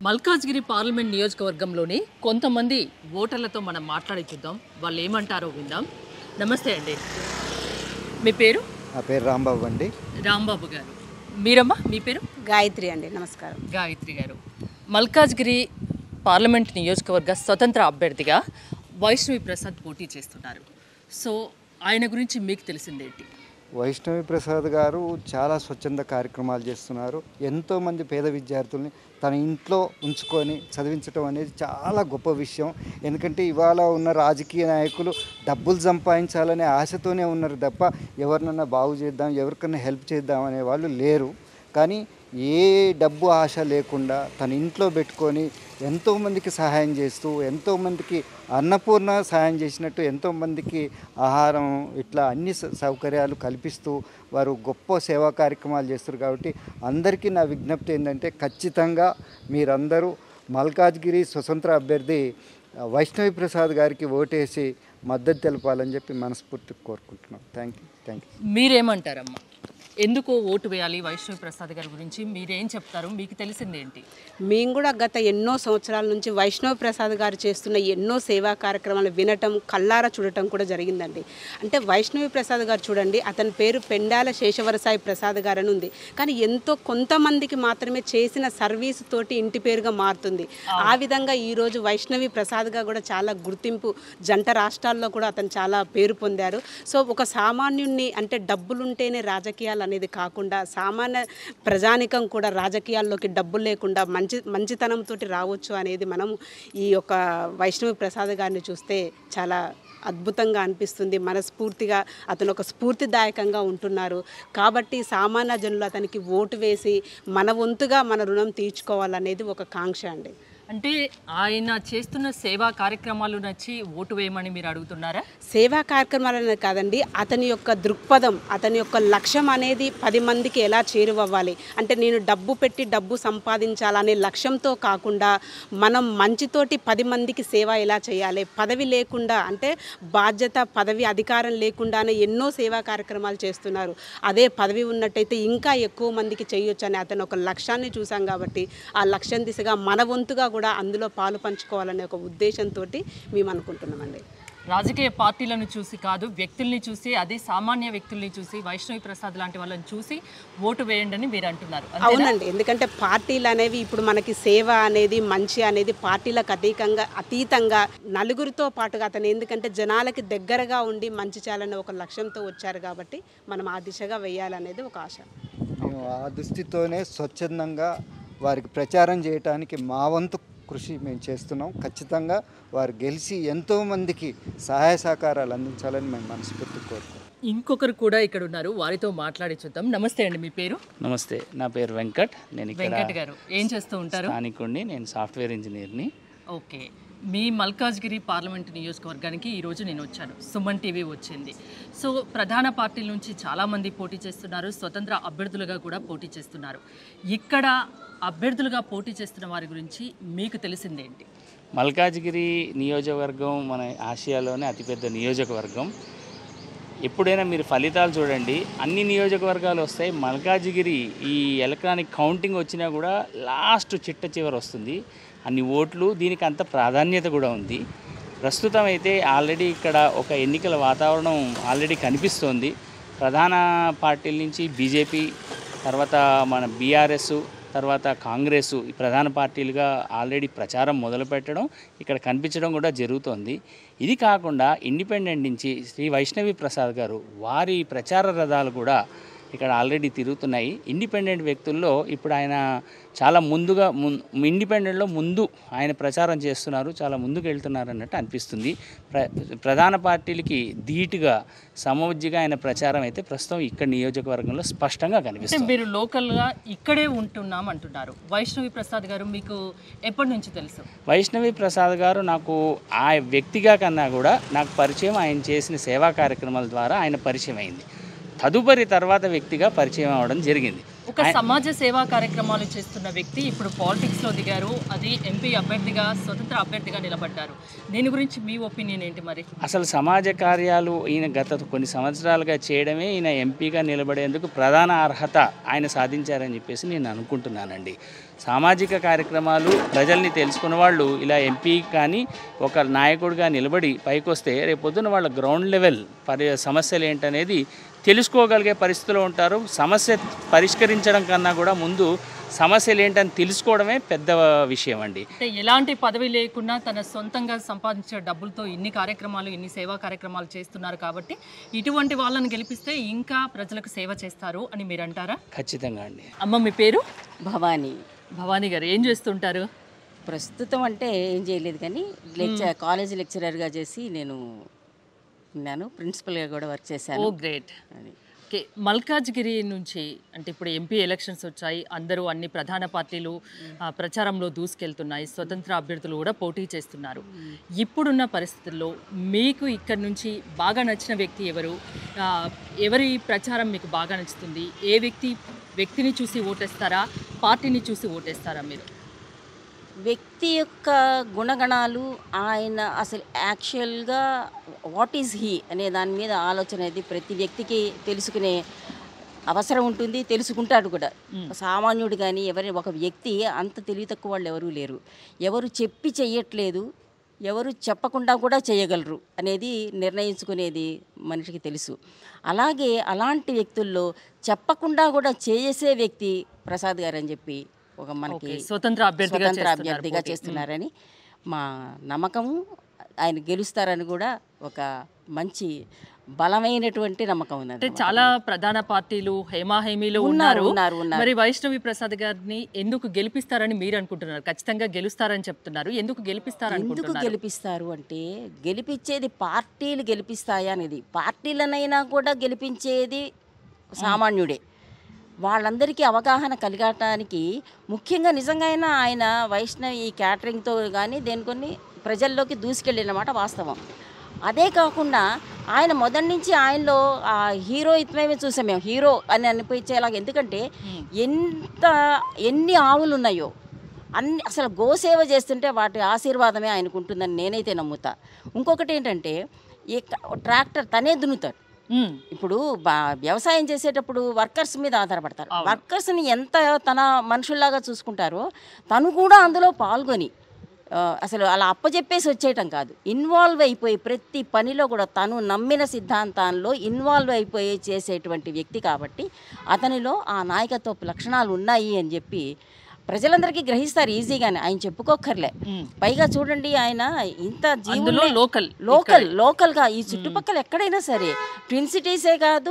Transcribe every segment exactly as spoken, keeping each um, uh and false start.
Malkajgiri parliament నియోజకవర్గంలోని కొంతమంది ఓటర్లతో మనం మాట్లాడి చూద్దాం, వాళ్ళు ఏమంటారో విందాం. నమస్తే అండి, మీ పేరు? నా పేరు రాంబాబు అండి. రాంబాబు గారు. మీరమ్మా, మీ పేరు? గాయత్రి అండి. నమస్కారం. గాయత్రి గారు. మల్కాజ్గిరి పార్లమెంట్ నియోజకవర్గ స్వతంత్ర అభ్యర్థిగా వైష్ణవి ప్రసాద్ పోటీ చేస్తున్నారు. సో ఆయన గురించి మీకు తెలిసిందేంటి? వైష్ణవి ప్రసాద్ గారు చాలా స్వచ్ఛంద కార్యక్రమాలు చేస్తున్నారు. ఎంతోమంది పేద విద్యార్థుల్ని తన ఇంట్లో ఉంచుకొని చదివించడం అనేది చాలా గొప్ప విషయం. ఎందుకంటే ఇవాళ ఉన్న రాజకీయ నాయకులు డబ్బులు సంపాదించాలనే ఆశతోనే ఉన్నారు తప్ప ఎవరినన్నా బాగు చేద్దాం, ఎవరికన్నా హెల్ప్ చేద్దాం అనే వాళ్ళు లేరు. కానీ ఏ డబ్బు ఆశ లేకుండా తన ఇంట్లో పెట్టుకొని ఎంతోమందికి సహాయం చేస్తూ, ఎంతోమందికి అన్నపూర్ణ సహాయం చేసినట్టు ఎంతోమందికి ఆహారం ఇట్లా అన్ని సౌకర్యాలు కల్పిస్తూ వారు గొప్ప సేవా కార్యక్రమాలు చేస్తారు. కాబట్టి అందరికీ నా విజ్ఞప్తి ఏంటంటే ఖచ్చితంగా మీరందరూ మల్కాజ్గిరి స్వతంత్ర అభ్యర్థి వైష్ణవి ప్రసాద్ గారికి ఓటేసి మద్దతు తెలపాలని చెప్పి మనస్ఫూర్తిగా కోరుకుంటున్నాం. థ్యాంక్ యూ థ్యాంక్ యూ మీరేమంటారమ్మా? ఎందుకు ఓటు వేయాలి వైష్ణవి ప్రసాద్ గారి గురించి మీరేం చెప్తారు? మీకు తెలిసిందేంటి? మేము కూడా గత ఎన్నో సంవత్సరాల నుంచి వైష్ణవ్ ప్రసాద్ గారు చేస్తున్న ఎన్నో సేవా కార్యక్రమాలు వినటం, కళ్ళారా చూడటం కూడా జరిగిందండి. అంటే వైష్ణవి ప్రసాద్ గారు చూడండి, అతని పేరు పెండాల శేషవరసాయి ప్రసాద్ గారు అని ఉంది. కానీ ఎంతో కొంతమందికి మాత్రమే చేసిన సర్వీస్ తోటి ఇంటి పేరుగా మారుతుంది. ఆ విధంగా ఈరోజు వైష్ణవి ప్రసాద్గా కూడా చాలా గుర్తింపు, జంట రాష్ట్రాల్లో కూడా అతను చాలా పేరు పొందారు. సో ఒక సామాన్యుణ్ణి, అంటే డబ్బులుంటేనే రాజకీయాలు అనేది కాకుండా సామాన్య ప్రజానికం కూడా రాజకీయాల్లోకి డబ్బులు లేకుండా మంచి మంచితనంతో రావచ్చు అనేది మనం ఈ యొక్క వైష్ణవి ప్రసాద్ గారిని చూస్తే చాలా అద్భుతంగా అనిపిస్తుంది. మనస్ఫూర్తిగా అతను ఒక స్ఫూర్తిదాయకంగా ఉంటున్నారు. కాబట్టి సామాన్య జనులు అతనికి ఓటు వేసి మన వంతుగా మన రుణం తీర్చుకోవాలనేది ఒక కాంక్ష అండి. అంటే ఆయన చేస్తున్న సేవా కార్యక్రమాలు నచ్చి ఓటు వేయమని మీరు అడుగుతున్నారా? సేవా కార్యక్రమాలనే కాదండి, అతని యొక్క దృక్పథం, అతని యొక్క లక్ష్యం అనేది పది మందికి ఎలా చేరువవ్వాలి, అంటే నేను డబ్బు పెట్టి డబ్బు సంపాదించాలనే లక్ష్యంతో కాకుండా మనం మంచితోటి పది మందికి సేవ ఎలా చేయాలి, పదవి లేకుండా, అంటే బాధ్యత పదవి అధికారం లేకుండానే ఎన్నో సేవా కార్యక్రమాలు చేస్తున్నారు. అదే పదవి ఉన్నట్టయితే ఇంకా ఎక్కువ మందికి చేయొచ్చు అని అతను ఒక లక్ష్యాన్ని చూసాం. కాబట్టి ఆ లక్ష్యం దిశగా మన వంతుగా కూడా అందులో పాలు పంచుకోవాలనే ఒక ఉద్దేశంతో మేము అనుకుంటున్నామండి. రాజకీయ పార్టీలను చూసి కాదు, వ్యక్తుల్ని చూసి, అదే సామాన్య వ్యక్తుల్ని చూసి, వైష్ణవి ప్రసాద్ లాంటి వాళ్ళని చూసి ఓటు వేయండి అని మీరు అంటున్నారు. అవునండి, ఎందుకంటే పార్టీలు అనేవి ఇప్పుడు మనకి సేవ అనేది, మంచి అనేది పార్టీలకు అతీతంగా అతీతంగా నలుగురితో పాటుగా అతను ఎందుకంటే జనాలకి దగ్గరగా ఉండి మంచి చేయాలనే ఒక లక్ష్యంతో వచ్చారు. కాబట్టి మనం ఆ దిశగా వేయాలనేది ఒక ఆశ. మేము ఆ దృష్టితోనే స్వచ్ఛందంగా వారికి ప్రచారం చేయడానికి మా వంతు కృషి మేము చేస్తున్నాం. ఖచ్చితంగా వారు గెలిచి ఎంతోమందికి సహాయ సహకారాలు అందించాలని మేము మనస్ఫూర్తి కోరుకుంటాం. ఇంకొకరు కూడా ఇక్కడ ఉన్నారు, వారితో మాట్లాడి చూద్దాం. నమస్తే అండి, మీ పేరు? నమస్తే, నా పేరు వెంకట్. నేను వెంకట్ గారు ఏం చేస్తూ ఉంటారు? స్థానికుడిని, నేను సాఫ్ట్వేర్ ఇంజనీర్ని. ఓకే, మీ మల్కాజ్గిరి పార్లమెంట్ నియోజకవర్గానికి ఈరోజు నేను వచ్చాను. సుమన్ టీవీ వచ్చింది. సో ప్రధాన పార్టీల నుంచి చాలామంది పోటీ చేస్తున్నారు, స్వతంత్ర అభ్యర్థులుగా కూడా పోటీ చేస్తున్నారు. ఇక్కడ అభ్యర్థులుగా పోటీ చేస్తున్న వారి గురించి మీకు తెలిసిందేంటి? మల్కాజ్గిరి నియోజకవర్గం మన ఆసియాలోనే అతిపెద్ద నియోజకవర్గం. ఎప్పుడైనా మీరు ఫలితాలు చూడండి, అన్ని నియోజకవర్గాలు వస్తాయి. మల్కాజ్గిరి ఈ ఎలక్ట్రానిక్ కౌంటింగ్ వచ్చినా కూడా లాస్ట్ చిట్ట చివరి వస్తుంది అన్ని ఓట్లు. దీనికి అంత ప్రాధాన్యత కూడా ఉంది. ప్రస్తుతం అయితే ఆల్రెడీ ఇక్కడ ఒక ఎన్నికల వాతావరణం ఆల్రెడీ కనిపిస్తోంది. ప్రధాన పార్టీల నుంచి బీజేపీ, తర్వాత మన బీఆర్ఎస్, తర్వాత కాంగ్రెస్ ఈ ప్రధాన పార్టీలుగా ఆల్రెడీ ప్రచారం మొదలుపెట్టడం ఇక్కడ కనిపించడం కూడా జరుగుతోంది. ఇది కాకుండా ఇండిపెండెంట్ నుంచి శ్రీ వైష్ణవి ప్రసాద్ గారు వారి ప్రచార రథాలు కూడా ఇక్కడ ఆల్రెడీ తిరుగుతున్నాయి. ఇండిపెండెంట్ వ్యక్తుల్లో ఇప్పుడు ఆయన చాలా ముందుగా ము ఇండిపెండెంట్లో ముందు ఆయన ప్రచారం చేస్తున్నారు, చాలా ముందుకు వెళ్తున్నారు అన్నట్టు అనిపిస్తుంది. ప్ర ప్రధాన పార్టీలకి ధీటుగా సమవుజ్జిగా ఆయన ప్రచారం అయితే ప్రస్తుతం ఇక్కడ నియోజకవర్గంలో స్పష్టంగా కనిపిస్తుంది. మీరు లోకల్గా ఇక్కడే ఉంటున్నాం అంటున్నారు. వైష్ణవి ప్రసాద్ గారు మీకు ఎప్పటి నుంచి తెలుసు? వైష్ణవి ప్రసాద్ గారు నాకు ఆ వ్యక్తిగా కన్నా కూడా నాకు పరిచయం ఆయన చేసిన సేవా కార్యక్రమాల ద్వారా ఆయన పరిచయం అయింది. తదుపరి తర్వాత వ్యక్తిగా పరిచయం అవ్వడం జరిగింది. ఒక సమాజ సేవా కార్యక్రమాలు చేస్తున్న వ్యక్తి ఇప్పుడు పాలిటిక్స్లో దిగారు, అది ఎంపీ అభ్యర్థిగా స్వతంత్ర అభ్యర్థిగా నిలబడ్డారు. దీని గురించి మీ ఒపీనియన్ ఏంటి మరి? అసలు సమాజ కార్యాలు ఈయన గత కొన్ని సంవత్సరాలుగా చేయడమే ఈయన ఎంపీగా నిలబడేందుకు ప్రధాన అర్హత ఆయన సాధించారని చెప్పేసి నేను అనుకుంటున్నానండి. సామాజిక కార్యక్రమాలు ప్రజల్ని తెలుసుకున్న వాళ్ళు ఇలా ఎంపీ కానీ ఒక నాయకుడిగా నిలబడి పైకొస్తే రేపొద్దున వాళ్ళ గ్రౌండ్ లెవెల్ పరి సమస్యలు ఏంటనేది తెలుసుకోగలిగే పరిస్థితిలో ఉంటారు. సమస్య పరిష్కరించడం కన్నా కూడా ముందు సమస్యలు ఏంటని తెలుసుకోవడమే పెద్ద విషయం అండి. అంటే ఎలాంటి పదవి లేకుండా తన సొంతంగా సంపాదించే డబ్బులతో ఇన్ని కార్యక్రమాలు ఇన్ని సేవా కార్యక్రమాలు చేస్తున్నారు కాబట్టి ఇటువంటి వాళ్ళని గెలిపిస్తే ఇంకా ప్రజలకు సేవ చేస్తారు అని మీరు అంటారా? ఖచ్చితంగా అండి. అమ్మ మీ పేరు? భవానీ. భవానీ గారు ఏం చేస్తుంటారు? ప్రస్తుతం అంటే ఏం చేయలేదు కానీ లెక్చర్ కాలేజ్ లెక్చరర్గా చేసి నేను ఉన్నాను, ప్రిన్సిపల్గా కూడా వర్క్ చేశాను. ఓ గ్రేట్. ఓకే, మల్కాజ్గిరి నుంచి అంటే ఇప్పుడు ఎంపీ ఎలక్షన్స్ వచ్చాయి, అందరూ అన్ని ప్రధాన పార్టీలు ప్రచారంలో దూసుకెళ్తున్నాయి, స్వతంత్ర అభ్యర్థులు కూడా పోటీ చేస్తున్నారు. ఇప్పుడున్న పరిస్థితుల్లో మీకు ఇక్కడ నుంచి బాగా నచ్చిన వ్యక్తి ఎవరు? ఎవరి ప్రచారం మీకు బాగా నచ్చుతుంది? ఏ వ్యక్తి వ్యక్తిని చూసి ఓటేస్తారా, పార్టీని చూసి ఓటేస్తారా మీరు? వ్యక్తి యొక్క గుణగణాలు, ఆయన అసలు యాక్చువల్గా వాట్ ఈజ్ హీ అనే దాని మీద ఆలోచన అనేది ప్రతి వ్యక్తికి తెలుసుకునే అవసరం ఉంటుంది, తెలుసుకుంటాడు కూడా. సామాన్యుడు కానీ ఎవరి ఒక వ్యక్తి అంత తెలివి తక్కువ వాళ్ళు ఎవరూ లేరు. ఎవరు చెప్పి చెయ్యట్లేదు, ఎవరు చెప్పకుండా కూడా చేయగలరు అనేది నిర్ణయించుకునేది మనిషికి తెలుసు. అలాగే అలాంటి వ్యక్తుల్లో చెప్పకుండా కూడా చేసే వ్యక్తి ప్రసాద్ గారు అని చెప్పి ఒక మనకి స్వతంత్ర అభ్యర్థిగా స్వతంత్ర అభ్యర్థిగా చేస్తున్నారని మా నమ్మకము. ఆయన గెలుస్తారని కూడా ఒక మంచి బలమైనటువంటి నమ్మకం ఉంది. అంటే చాలా ప్రధాన పార్టీలు హేమాహేమీలో ఉన్నారు ఉన్నారు. ఉన్నారు మరి వైష్ణవి ప్రసాద్ గారిని ఎందుకు గెలిపిస్తారని మీరు అనుకుంటున్నారు? ఖచ్చితంగా గెలుస్తారని చెప్తున్నారు, ఎందుకు గెలిపిస్తారు ఎందుకు గెలిపిస్తారు అంటే గెలిపించేది పార్టీలు గెలిపిస్తాయా అనేది, పార్టీలనైనా కూడా గెలిపించేది సామాన్యుడే. వాళ్ళందరికీ అవగాహన కలిగటానికి ముఖ్యంగా నిజంగా అయినా ఆయన వైష్ణవి ఈ క్యాటరింగ్తో కానీ దేని కొన్ని ప్రజల్లోకి దూసుకెళ్ళినమాట వాస్తవం. అదే కాకుండా ఆయన మొదటి నుంచి ఆయనలో ఆ హీరోయిత్వమే చూసాం మేము, హీరో అని అనిపించేలాగా. ఎందుకంటే ఎంత ఎన్ని ఆవులు ఉన్నాయో అన్ని అసలు గోసేవ చేస్తుంటే వాటి ఆశీర్వాదమే ఆయనకు ఉంటుందని నేనైతే నమ్ముతా. ఇంకొకటి ఏంటంటే ఈ ట్రాక్టర్ తనే దున్నుతాడు. ఇప్పుడు వ్యవసాయం చేసేటప్పుడు వర్కర్స్ మీద ఆధారపడతారు. వర్కర్స్ని ఎంత తన మనుషుల్లాగా చూసుకుంటారో తను కూడా అందులో పాల్గొని అసలు అలా అప్పచెప్పేసి వచ్చేయటం కాదు, ఇన్వాల్వ్ అయిపోయి ప్రతి పనిలో కూడా తను నమ్మిన సిద్ధాంతాల్లో ఇన్వాల్వ్ అయిపోయి చేసేటువంటి వ్యక్తి కాబట్టి అతనిలో ఆ నాయకత్వ లక్షణాలు ఉన్నాయి అని చెప్పి ప్రజలందరికీ గ్రహిస్తారు ఈజీగానే, ఆయన చెప్పుకోక్కర్లే. పైగా చూడండి ఆయన ఇంత జీవులు లోకల్ లోకల్ లోకల్గా ఈ చుట్టుపక్కల ఎక్కడైనా సరే, ట్విన్ సిటీసే కాదు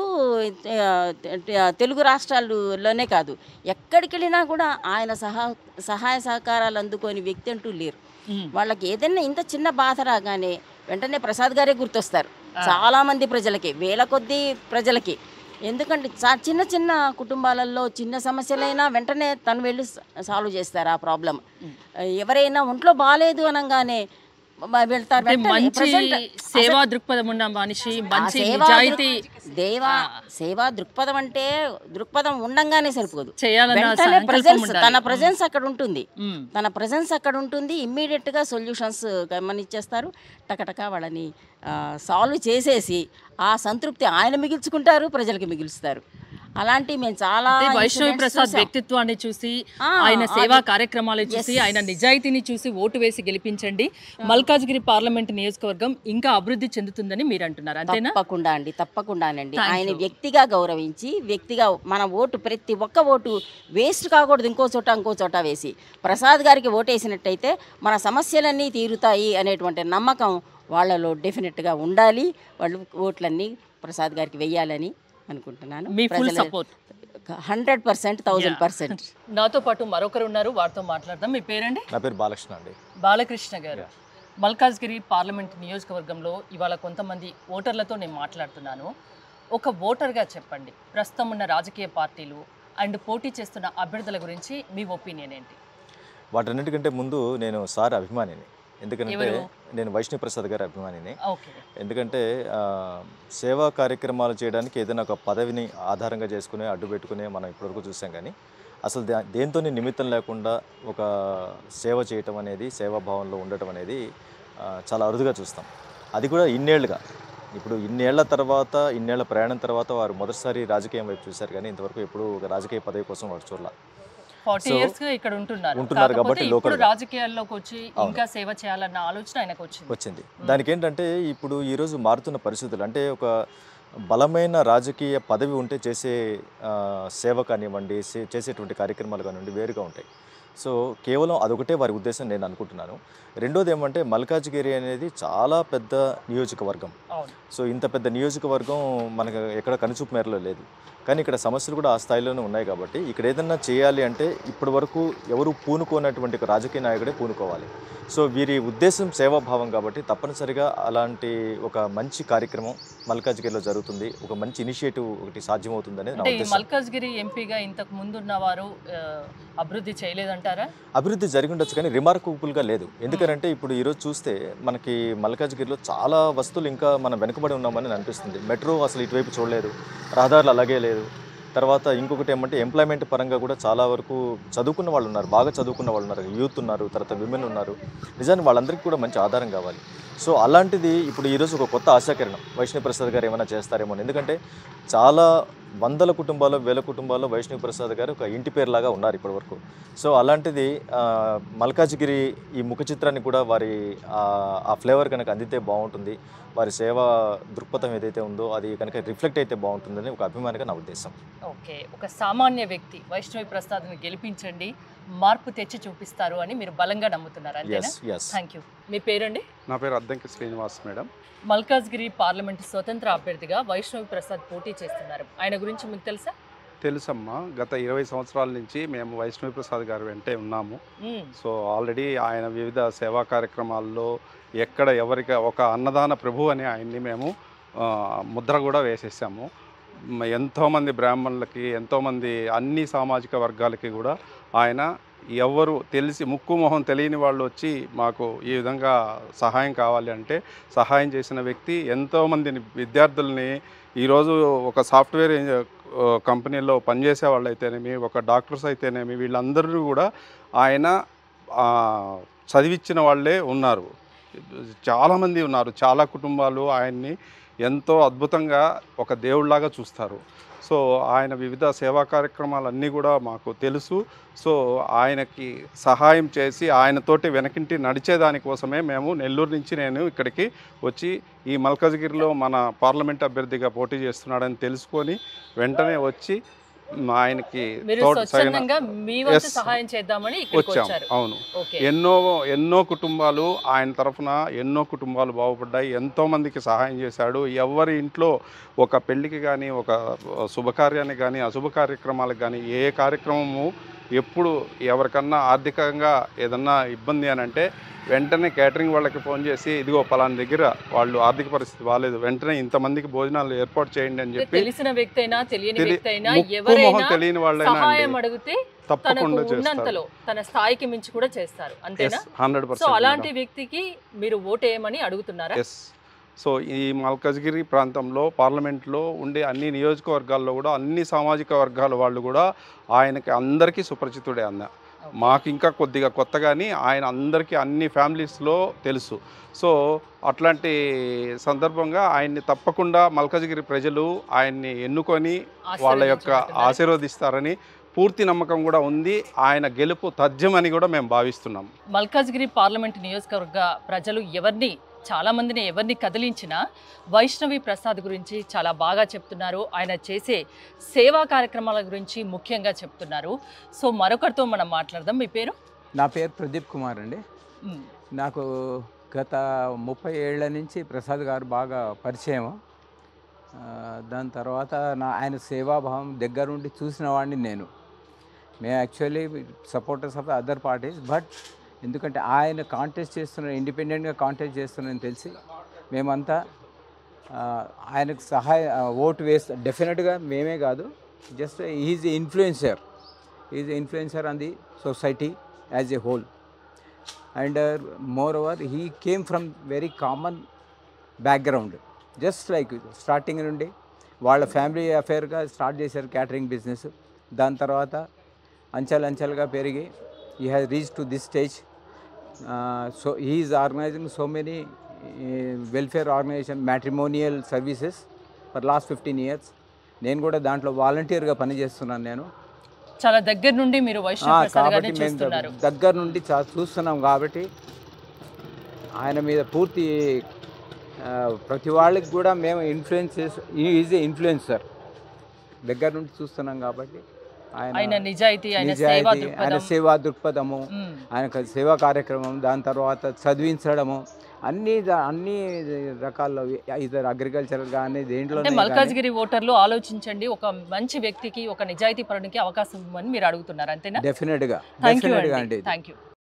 తెలుగు రాష్ట్రాల్లోనే కాదు ఎక్కడికి వెళ్ళినా కూడా ఆయన సహా సహాయ సహకారాలు అందుకొని వ్యక్తి అంటూ లేరు. వాళ్ళకి ఏదైనా ఇంత చిన్న బాధ రాగానే వెంటనే ప్రసాద్ గారే గుర్తొస్తారు చాలామంది ప్రజలకి, వేల కొద్దీ ప్రజలకి. ఎందుకంటే చిన్న చిన్న కుటుంబాలలో చిన్న సమస్యలైనా వెంటనే తను వెళ్ళి సాల్వ్ చేస్తారు ఆ ప్రాబ్లం. ఎవరైనా ఒంట్లో బాగాలేదు అనగానే వెళ్తారు. సేవా దృక్పథం ఉన్న మనిషి, మంచి నిజాయితీ దేవా సేవా దృక్పథం అంటే దృక్పథం ఉండంగానే సరిపోదు, చేయాలన్న ప్రెజెన్స్ తన ప్రెజెన్స్ అక్కడ ఉంటుంది తన ప్రెజెన్స్ అక్కడ ఉంటుంది ఇమ్మీడియట్ గా సొల్యూషన్స్ గమనిచ్చేస్తారు, టకటక వాళ్ళని సాల్వ్ చేసేసి ఆ సంతృప్తి ఆయన మిగిల్చుకుంటారు, ప్రజలకి మిగిల్చుతారు. అలాంటి మేము చాలా వైష్ణవి ప్రసాద్ వ్యక్తిత్వాన్ని చూసి, ఆయన సేవా కార్యక్రమాలు చూసి, ఆయన నిజాయితీని చూసి ఓటు వేసి గెలిపించండి. మల్కాజ్గిరి పార్లమెంట్ నియోజకవర్గం ఇంకా అభివృద్ధి చెందుతుందని మీరు అంటున్నారు, అంతేనా? తప్పకుండా అండి, తప్పకుండానండి. ఆయన వ్యక్తిగా గౌరవించి వ్యక్తిగా మన ఓటు ప్రతి ఒక్క ఓటు వేస్ట్ కాకూడదు. ఇంకో చోట ఇంకో చోట వేసి ప్రసాద్ గారికి ఓటేసినట్టయితే మన సమస్యలన్నీ తీరుతాయి అనేటువంటి నమ్మకం వాళ్ళలో డెఫినెట్గా ఉండాలి. వాళ్ళు ఓట్లన్నీ ప్రసాద్ గారికి వెయ్యాలని అనుకుంటున్నాను. మీ full support hundred percent thousand percent. నాతో పాటు మరొకరు ఉన్నారు, వారితో మాట్లాడదాం. మీ పేరండి? నా పేరు బాలకృష్ణ అండి. బాలకృష్ణ గారు, మల్కాజ్గిరి పార్లమెంట్ నియోజకవర్గంలో ఇవాళ కొంతమంది ఓటర్లతో నేను మాట్లాడుతున్నాను. ఒక ఓటర్గా చెప్పండి, ప్రస్తుతం ఉన్న రాజకీయ పార్టీలు అండ్ పోటీ చేస్తున్న అభ్యర్థుల గురించి మీ ఒపీనియన్ ఏంటి? వాటన్నిటికంటే ముందు నేను సార్ అభిమానిని. ఎందుకంటే నేను వైష్ణవి ప్రసాద్ గారి అభిమానిని. ఓకే. ఎందుకంటే ఆ, సేవా కార్యక్రమాలు చేయడానికి ఏదైనా ఒక పదవిని ఆధారంగా చేసుకుని అడ్డు పెట్టుకుని మనం ఇప్పటివరకు చూసాం. కానీ అసలు దా దేంతో నిమిత్తం లేకుండా ఒక సేవ చేయటం అనేది, సేవాభావంలో ఉండటం అనేది ఆ, చాలా అరుదుగా చూస్తాం. అది కూడా ఇన్నేళ్లుగా. ఇప్పుడు ఇన్నేళ్ల తర్వాత, ఇన్నేళ్ల ప్రయాణం తర్వాత వారు మొదటిసారి రాజకీయం వైపు చూశారు. కానీ ఇంతవరకు ఎప్పుడు ఒక రాజకీయ పదవి కోసం వారు చూడాల. ఫార్టీ ఇయర్స్ గా ఇక్కడ ఉంటున్నారు ఉంటున్నారు కాకపోతే కాబట్టి ఇప్పుడు లోకల్గా రాజకీయాల్లోకి వచ్చి ఇంకా సేవ చేయాలన్న ఆలోచన ఆయనకు వచ్చింది. వచ్చింది. దానికి ఏంటంటే ఇప్పుడు ఈరోజు మారుతున్న పరిస్థితులు అంటే ఒక బలమైన రాజకీయ పదవి ఉంటే చేసే ఆ, సేవ కానివ్వండి, సే- చేసేటువంటి కార్యక్రమాలు కానివ్వండి వేరుగా ఉంటాయి. సో కేవలం అదొకటే వారి ఉద్దేశం నేను అనుకుంటున్నాను. రెండోది ఏమంటే మల్కాజ్గిరి అనేది చాలా పెద్ద నియోజకవర్గం. అవును. సో ఇంత పెద్ద నియోజకవర్గం మనకు ఎక్కడ కనుచూపు మేరలో లేదు. కానీ ఇక్కడ సమస్యలు కూడా ఆ స్థాయిలోనే ఉన్నాయి. కాబట్టి ఇక్కడ ఏదన్నా చేయాలి అంటే ఇప్పటి వరకు ఎవరు పూనుకోనటువంటి ఒక రాజకీయ నాయకుడే పూనుకోవాలి. సో వీరి ఉద్దేశం సేవాభావం కాబట్టి తప్పనిసరిగా అలాంటి ఒక మంచి కార్యక్రమం మల్కాజ్గిరిలో జరుగుతుంది. ఒక మంచి ఇనిషియేటివ్ ఒకటి సాధ్యమవుతుంది అనేది నా అంటే ఈ ఉద్దేశం. మల్కాజ్గిరి ఎంపీగా ఇంతకు ముందు ఉన్నవారు ఆ, అభివృద్ధి చేయలేదంటారా? అభివృద్ధి జరిగి ఉండొచ్చు కానీ రిమార్కబుల్గా లేదు. ఎందుకంటే ఇప్పుడు ఈరోజు చూస్తే మనకి మల్కాజ్గిరిలో చాలా వస్తువులు ఇంకా మనం వెనుకబడి ఉన్నామని అనిపిస్తుంది. మెట్రో అసలు ఇటువైపు చూడలేదు, రహదారులు అలాగే లేదు. తర్వాత ఇంకొకటి ఏమంటే ఎంప్లాయ్మెంట్ పరంగా కూడా చాలా వరకు చదువుకున్న వాళ్ళు ఉన్నారు, బాగా చదువుకున్న వాళ్ళు ఉన్నారు, యూత్ ఉన్నారు, తర్వాత విమెన్ ఉన్నారు. నిజానికి వాళ్ళందరికీ కూడా మంచి ఆధారం కావాలి. సో అలాంటిది ఇప్పుడు ఈరోజు ఒక కొత్త ఆశాకిరణం వైష్ణవి ప్రసాద్ గారు ఏమైనా చేస్తారేమో. ఎందుకంటే చాలా వందల కుటుంబాలు, వేల కుటుంబాల్లో వైష్ణవి ప్రసాద్ గారు ఒక ఇంటి పేరులాగా ఉన్నారు ఇప్పటివరకు. సో అలాంటిది ఆ, మల్కాజ్గిరి ఈ ముఖ చిత్రాన్ని కూడా వారి ఆ- ఆ ఫ్లేవర్ కనుక అందితే బాగుంటుంది. వారి సేవా దృక్పథం ఏదైతే ఉందో అది కనుక రిఫ్లెక్ట్ అయితే బాగుంటుందని ఒక అభిమానిగా నా ఉద్దేశం. ఓకే. ఒక సామాన్య వ్యక్తి వైష్ణవి ప్రసాద్ని గెలిపించండి, మార్పు తెచ్చి చూపిస్తారు అని మీరు బలంగా నమ్ముతున్నారు అంతేనా? Yes yes thank you. మీ పేరండి? నా పేరు అద్దంకి శ్రీనివాస్ మేడం. మల్కాజ్గిరి పార్లమెంటు స్వతంత్ర అభ్యర్థిగా వైష్ణవి ప్రసాద్ పోటీ చేస్తున్నారు. ఆయన గురించి మీకు తెలుసా? తెలుసమ్మా, గత ఇరవై సంవత్సరాల నుంచి మేము వైష్ణవి ప్రసాద్ గారి వెంటే ఉన్నాము. మ్మ్. సో ఆల్రెడీ ఆయన వివిధ సేవా కార్యక్రమాల్లో ఎక్కడ ఎవరికి ఒక అన్నదాన ప్రభు అని ఆయన్ని మేము ఆ, ముద్ర కూడా వేసేసాము. మ- ఎంతోమంది బ్రాహ్మణులకి, ఎంతోమంది అన్ని సామాజిక వర్గాలకి కూడా ఆయన ఎవరు తెలిసి ముక్కు మొహం తెలియని వాళ్ళు వచ్చి మాకు ఈ విధంగా సహాయం కావాలి అంటే సహాయం చేసిన వ్యక్తి. ఎంతోమంది విద్యార్థుల్ని ఈరోజు ఒక సాఫ్ట్వేర్ ఇంజ- ఆ, కంపెనీలో పనిచేసే వాళ్ళు అయితేనేమి, ఒక డాక్టర్స్ అయితేనేమి, వీళ్ళందరూ కూడా ఆయన ఆ, చదివించిన వాళ్ళే ఉన్నారు. చాలామంది ఉన్నారు. చాలా కుటుంబాలు ఆయన్ని ఎంతో అద్భుతంగా ఒక దేవుళ్ళలాగా చూస్తారు. సో ఆయన వివిధ సేవా కార్యక్రమాలన్నీ కూడా మాకు తెలుసు. సో ఆయనకి సహాయం చేసి ఆయనతోటి వెనకింటి నడిచేదానికోసమే మేము నెల్లూరు నుంచి నేను ఇక్కడికి వచ్చి ఈ మల్కాజ్గిరిలో మన పార్లమెంట్ అభ్యర్థిగా పోటీ చేస్తున్నాడని తెలుసుకొని వెంటనే వచ్చి ఆయనకి మీరు తోట సైన స్వచ్ఛందంగా మీ వంతు Yes. సహాయం చేద్దామని ఇక్కడికి వచ్చాం. వచ్చారు. అవును. ఓకే. ఎన్నో ఎన్నో కుటుంబాలు ఆయన తరఫున ఎన్నో కుటుంబాలు బాగుపడ్డాయి. ఎంతోమందికి సహాయం చేశాడు. ఎవరి ఇంట్లో ఒక పెళ్ళికి కానీ, ఒక శుభకార్యానికి కానీ, అశుభ కార్యక్రమాలకు కానీ, ఏ కార్యక్రమము ఎప్పుడు ఎవరికన్నా ఆర్థికంగా ఏదన్నా ఇబ్బంది అని అంటే వెంటనే కేటరింగ్ వాళ్ళకి ఫోన్ చేసి ఇదిగో పలానా దగ్గర వాళ్ళు ఆర్థిక పరిస్థితి బాగాలేదు, వెంటనే ఇంతమందికి భోజనాలు ఏర్పాటు చేయండి అని చెప్పి తెలిసిన వ్యక్తి అయినా తెలియని తెలి- వ్యక్తి అయినా ముక్కు మొహం ఎవరైనా తెలియని వాళ్ళైనా సహాయం అండి అడిగితే తనకు తప్పకుండా చేస్తారు. ఉన్నంతలో తన స్థాయికి మించి కూడా చేస్తారు అంతేనా? హండ్రెడ్ సో పర్సెంట్ అలాంటి వ్యక్తికి మీరు ఓటేయమని అడుగుతున్నారా? ఎస్. సో ఈ మల్కాజ్గిరి ప్రాంతంలో పార్లమెంట్లో ఉండే అన్ని నియోజకవర్గాల్లో కూడా అన్ని సామాజిక వర్గాల వాళ్ళు కూడా ఆయనకి అందరికీ సుపరిచితుడే అన్న. మాకు ఇంకా కొద్దిగా కొత్త కానీ ఆయన అందరికీ అన్ని ఫ్యామిలీస్లో తెలుసు. సో అట్లాంటి సందర్భంగా ఆయన్ని తప్పకుండా మల్కాజ్గిరి ప్రజలు ఆయన్ని ఎన్నుకొని వాళ్ళ యొక్క ఆశీర్వదిస్తారని పూర్తి నమ్మకం కూడా ఉంది. ఆయన గెలుపు తథ్యమని కూడా మేము భావిస్తున్నాం. మల్కాజ్గిరి పార్లమెంట్ నియోజకవర్గ ప్రజలు ఎవరిని చాలా మందిని ఎవరిని కదిలించినా వైష్ణవి ప్రసాద్ గురించి చాలా బాగా చెప్తున్నారు. ఆయన చేసే సేవా కార్యక్రమాల గురించి ముఖ్యంగా చెప్తున్నారు. సో మరొకరితో మనం మాట్లాడదాం. మీ పేరు? నా పేరు ప్రదీప్ కుమార్ అండి. మ్, నాకు గత ముప్పై ఏళ్ల నుంచి ప్రసాద్ గారు బాగా పరిచయం. ఆ, దాని తర్వాత నా ఆయన సేవాభావం దగ్గరుండి చూసిన వాడిని నేను. మేము actually supporters of other parties, but ఎందుకంటే ఆయన కాంటెస్ట్ చేస్తున్న ఇండిపెండెంట్గా కాంటెస్ట్ చేస్తున్నారని తెలిసి మేమంతా ఆ, ఆయనకు సహాయ ఆ, ఓటు వేస్తాం. డెఫినెట్గా మేమే కాదు, just is influencer is influencer on the society as a whole. And moreover he came from very common background, just like starting నుండి వాళ్ళ ఫ్యామిలీ అఫేర్గా స్టార్ట్ చేశారు క్యాటరింగ్ బిజినెస్. దాని తర్వాత అంచెలంచెలుగా పెరిగి he has reach to this stage. So he is organizing so many welfare organization, matrimonial services for last fifteen years. నేను కూడా దాంట్లో వాలంటీర్గా పనిచేస్తున్నాను. నేను చాలా దగ్గర నుండి మీరు వైష్ణవ్ ప్రసాద్ గారిని కాబట్టి మేము చూస్తున్నారు. దగ్గర నుండి చా- చూస్తున్నాం కాబట్టి ఆయన మీద పూర్తి ఆ, ప్రతి వాళ్ళకి కూడా మేము ఇన్ఫ్లుయెన్స్ ఈజ్ ఏ ఇన్ఫ్లుయెన్సర్, దగ్గర నుండి చూస్తున్నాం కాబట్టి ఆయన ఆయన నిజాయితీ, ఆయన సేవా నిజాయితీ, ఆయన దృక్పథం. సేవా దృక్పథము, మ్మ్. ఆయన సేవా కార్యక్రమం, దాని తర్వాత చదివించడము, అన్ని ద- అన్ని రకాల ఇతర అగ్రికల్చర్ కానీ దేంట్లో అంటే మల్కాజ్గిరి ఓటర్లు ఆలోచించండి, ఒక మంచి వ్యక్తికి, ఒక నిజాయితీ పరునికి అవకాశం ఇవ్వమని మీరు అడుగుతున్నారు, అంతేనా? డెఫినెట్గా థ్యాంక్ యూ డెఫినెట్గా అండి, అండి. Thank you.